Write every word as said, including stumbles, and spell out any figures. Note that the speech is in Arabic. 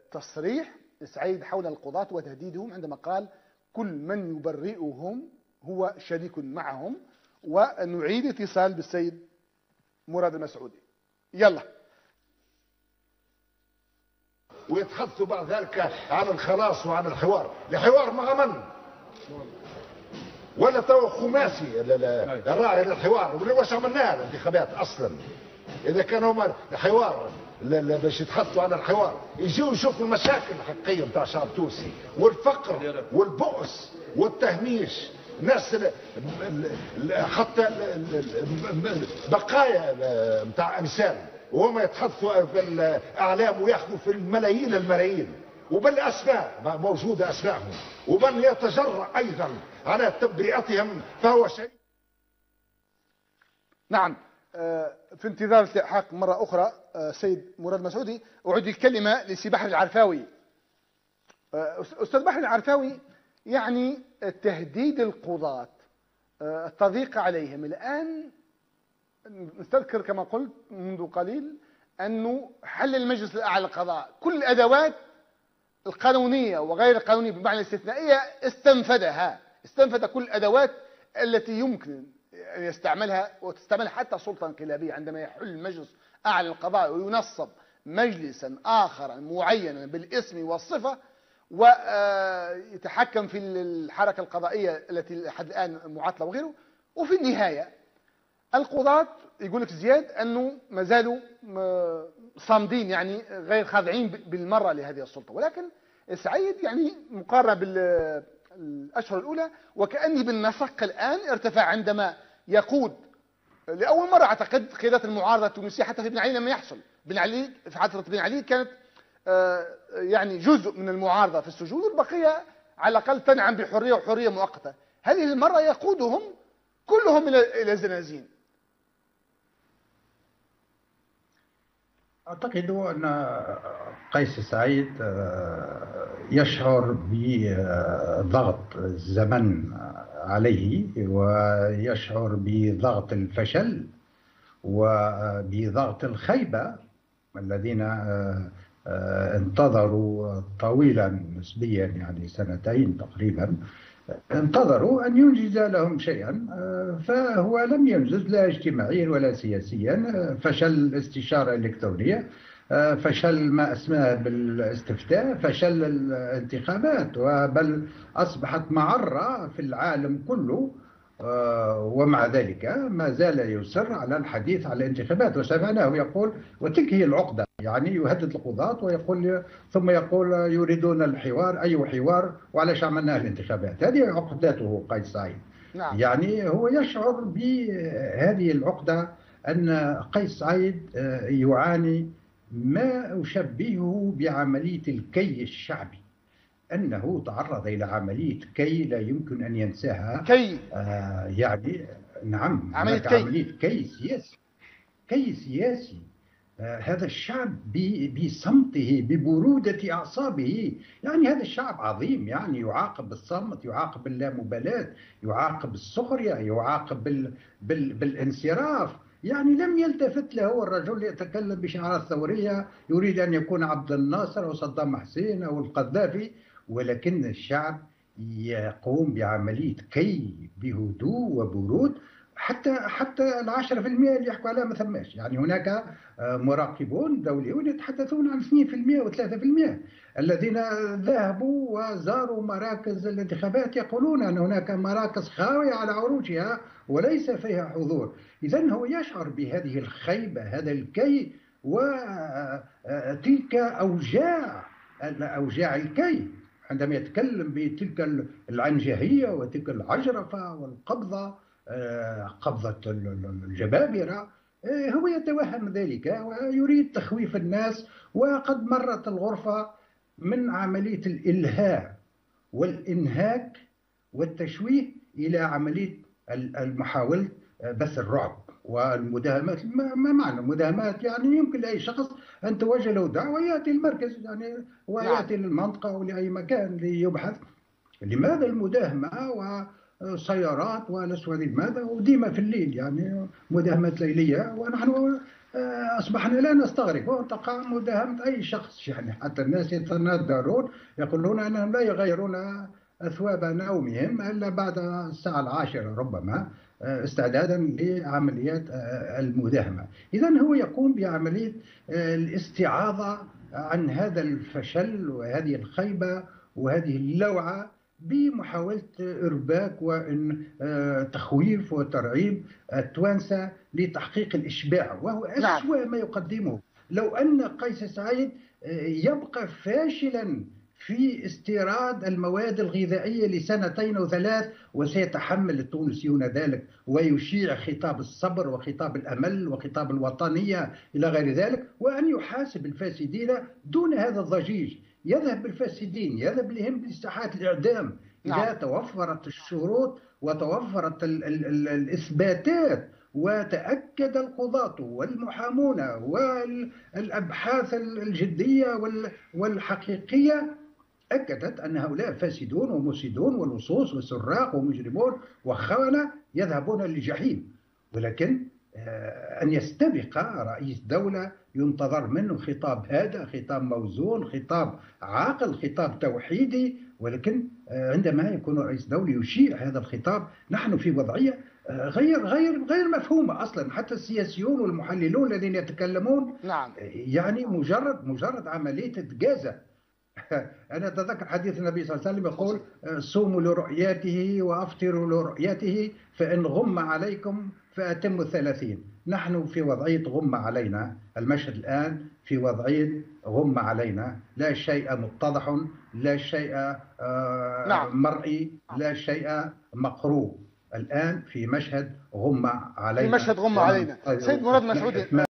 تصريح سعيد حول القضاة وتهديدهم عندما قال كل من يبرئهم هو شريك معهم. ونعيد اتصال بالسيد مراد المسعودي. يلا. ويتحدثوا بعد ذلك عن الخلاص وعن الحوار. الحوار مع من؟ ولا تو خماسي الراعي للحوار. واش عملناها الانتخابات اصلا؟ اذا كان هما الحوار باش يتحدثوا عن الحوار يجوا يشوفوا المشاكل الحقيقيه نتاع الشعب التونسي والفقر والبؤس والتهميش. ناس حتى بقايا نتاع امثال وهم يتحدثوا في الاعلام وياخذوا في الملايين الملايين وبالاسماء موجوده اسمائهم ومن يتجرأ ايضا على تبرئتهم فهو شيء. نعم. في انتظار التحاق مرة أخرى سيد مراد مسعودي أعيد الكلمة لسي بحر العرفاوي. أستاذ بحر العرفاوي، يعني تهديد القضاة، التضييق عليهم. الآن نستذكر كما قلت منذ قليل أنه حل المجلس الأعلى للقضاء كل الأدوات القانونية وغير القانونية بمعنى الاستثنائية استنفدها، استنفد كل الأدوات التي يمكن أن يستعملها وتستعملها حتى سلطة انقلابية عندما يحل المجلس أعلى للقضاء وينصب مجلسا آخر معينا بالاسم والصفة ويتحكم في الحركة القضائية التي لحد الآن معطلة وغيره. وفي النهاية القضاة يقول لك زياد أنه ما زالوا صامدين، يعني غير خاضعين بالمرة لهذه السلطة. ولكن سعيد يعني مقارنة بالأشهر الأولى وكأني بالنسق الآن ارتفع عندما يقود لأول مرة أعتقد قيادة المعارضة التونسية حتى في بن علي لما يحصل. بن علي في فترة بن علي كانت يعني جزء من المعارضة في السجون والبقية على الأقل تنعم بحرية وحرية مؤقتة. هذه المرة يقودهم كلهم إلى الزنازين. أعتقد أن قيس سعيد يشعر بضغط الزمن عليه ويشعر بضغط الفشل وبضغط الخيبة الذين انتظروا طويلا نسبيا، يعني سنتين تقريبا، انتظروا أن ينجز لهم شيئا فهو لم ينجز لا اجتماعيا ولا سياسيا. فشل الاستشارة الإلكترونية، فشل ما اسماه بالاستفتاء، فشل الانتخابات، وبل أصبحت معرة في العالم كله. ومع ذلك ما زال يصر على الحديث على الانتخابات. وسمعناه يقول وتلك هي العقدة، يعني يهدد القضاة ويقول ثم يقول يريدون الحوار. أي حوار؟ وعلاش عملناه الانتخابات؟ هذه عقدته قيس سعيد. نعم. يعني هو يشعر بهذه العقدة أن قيس سعيد يعاني ما أشبهه بعملية الكي الشعبي، أنه تعرض إلى عملية كي لا يمكن أن ينساها. كي آه يعني نعم، عملية كي. عملية كي سياسي، كي سياسي. آه هذا الشعب بصمته ببرودة أعصابه، يعني هذا الشعب عظيم، يعني يعاقب بالصمت، يعاقب اللامبالاة، يعاقب السخرية، يعاقب بال بال بالانصراف. يعني لم يلتفت له الرجل يتكلم بشعارات ثورية يريد أن يكون عبد الناصر أو صدام حسين أو القذافي، ولكن الشعب يقوم بعملية كي بهدوء وبرود. حتى حتى العشرة في المئة اللي يحكوا عليها ما ثماش. يعني هناك مراقبون دوليون يتحدثون عن اثنين في المئة وثلاثة في المئة الذين ذهبوا وزاروا مراكز الانتخابات يقولون أن هناك مراكز خاوية على عروشها وليس فيها حضور. إذن هو يشعر بهذه الخيبة، هذا الكي وتلك أوجاع أوجاع الكي. عندما يتكلم بتلك العنجهية وتلك العجرفة والقبضة، قبضة الجبابرة، هو يتوهم ذلك ويريد تخويف الناس. وقد مرت الغرفة من عملية الإلهاء والإنهاك والتشويه إلى عملية المحاولة بث الرعب والمداهمات. ما معنى المداهمات؟ يعني يمكن لأي شخص أن توجه له دعوة يأتي المركز يعني ويأتي للمنطقة أو لأي مكان ليبحث. لماذا المداهمة وسيارات ولسوا لماذا وديما في الليل، يعني مداهمات ليلية؟ ونحن أصبحنا لا نستغرب وتقع مداهمة أي شخص، يعني حتى الناس يتنادرون يقولون أنهم لا يغيرون أثواب نومهم إلا بعد الساعة العاشرة ربما، استعدادا لعمليات المداهمة. إذن هو يقوم بعملية الاستعاضة عن هذا الفشل وهذه الخيبة وهذه اللوعة بمحاولة إرباك وتخويف وترعيب التوانسة لتحقيق الإشباع، وهو أسوأ ما يقدمه. لو أن قيس سعيد يبقى فاشلا في استيراد المواد الغذائية لسنتين أو ثلاث، وسيتحمل التونسيون ذلك ويشيع خطاب الصبر وخطاب الأمل وخطاب الوطنية إلى غير ذلك، وأن يحاسب الفاسدين دون هذا الضجيج. يذهب بالفاسدين، يذهب لهم بساحات الإعدام إذا نعم. توفرت الشروط وتوفرت ال ال ال الإثباتات وتأكد القضاة والمحامون والأبحاث الجدية والحقيقية أكدت أن هؤلاء فاسدون ومفسدون ولصوص وسراق ومجرمون وخونة يذهبون للجحيم. ولكن أن يستبق رئيس دولة ينتظر منه خطاب هادئ، خطاب موزون، خطاب عاقل، خطاب توحيدي، ولكن عندما يكون رئيس دولة يشيع هذا الخطاب نحن في وضعية غير غير غير مفهومة أصلا. حتى السياسيون والمحللون الذين يتكلمون نعم. يعني مجرد مجرد عملية جازة. أنا أتذكر حديث النبي صلى الله عليه وسلم يقول صوموا لرؤيته وأفطروا لرؤيته فإن غم عليكم فأتموا الثلاثين. نحن في وضعية غم علينا، المشهد الآن في وضعية غم علينا، لا شيء متضح، لا شيء آه نعم. مرئي، لا شيء مقروء. الآن في مشهد غم علينا، في مشهد غم علينا. سيد مراد مسعودي